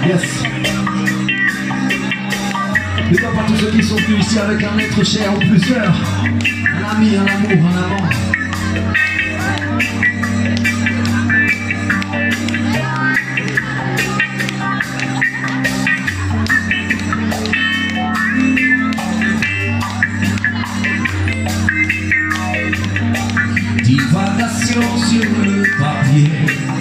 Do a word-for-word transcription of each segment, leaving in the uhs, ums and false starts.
Yes. Big up à tous ceux qui sont venus ici avec un être cher ou plusieurs. Un ami, un amour, un amant. Divagation sur le papier,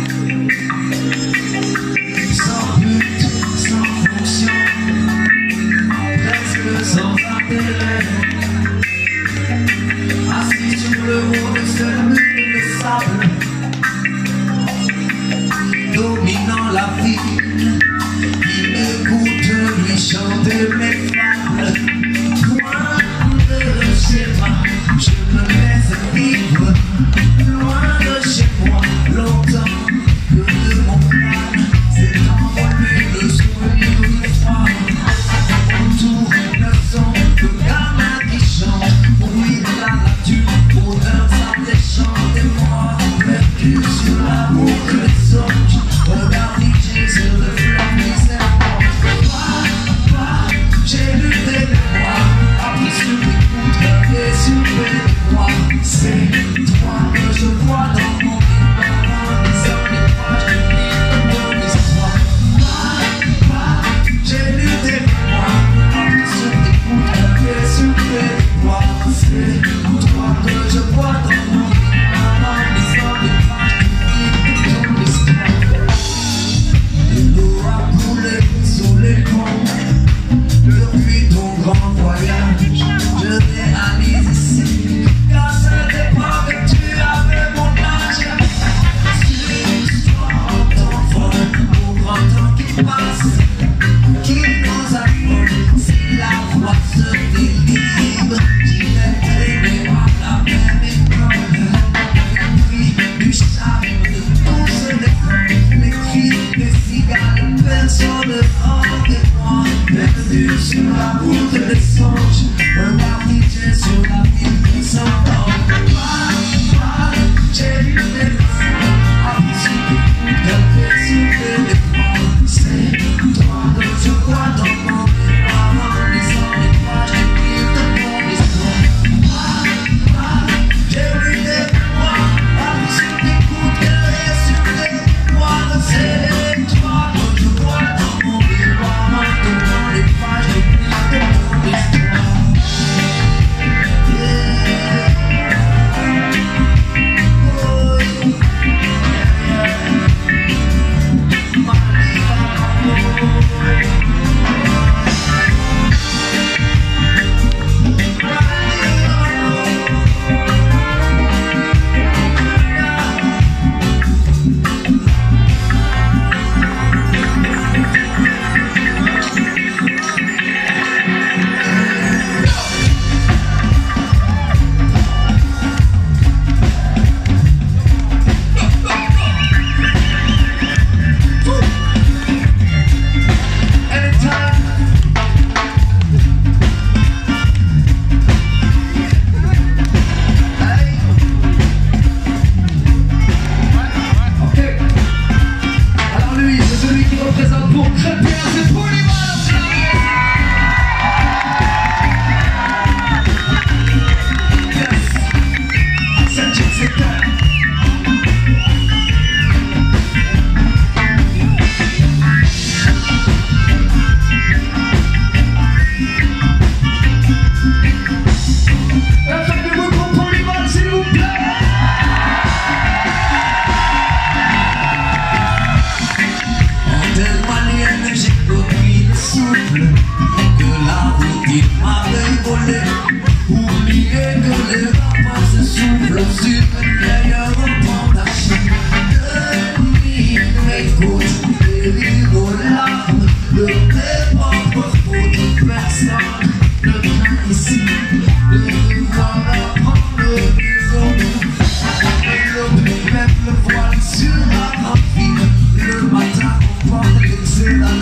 sans but, sans fonction, presque sans intérêt. Assis sur le haut de ce mur de sable, dominant la ville, qui m'écoute lui chanter mes fables. Loin de chez moi, je me laisse vivre. Loin de chez moi, longtemps que de mon crâne s'est envolé le sourire du froid. Autour le son de gamins qui chantent, bruit de la nature, odeur sans des chants des mois, perdu sur la boucle des songes, regard figé sur le flanc des serpents. Papa, j'ai lu des mémoires, appris sur des poutres et sur des droits. C'est toi que je vois dans mon miroir, lisant les pages de livres de l'histoire. Papa, j'ai lu des mémoires, appris sur des poutres et sur des droits. C'est toi que je vois dans mon miroir, lisant les pages de livres de l'histoire. L'eau a coulé sur les ponts, depuis ton grand voyage, je réalise ici qu'à cette époque tu avais mon âge. C'est l'histoire d'enfant, au grand temps qui passe, qui nous affole. Si la voix se délivre, j'y vais traîner à la même école. Les cris du charme de tous les camps, les cris des cigales, personne hors de moi, perdu sur la route des songes, regard figé sur la ville qui s'entend. Papa, j'ai lu des leçons, appris sur des coups, sur des défends. C'est toi que je vois dans mon miroir, en lisant les pages du livre de mon histoire. Papa, j'ai lu des mémoires, appris sur des coups et sur des défends. C'est toi que je vois dans mon miroir, en tournant les pages du livre de mon histoire. Le matin, on porte l'excellence.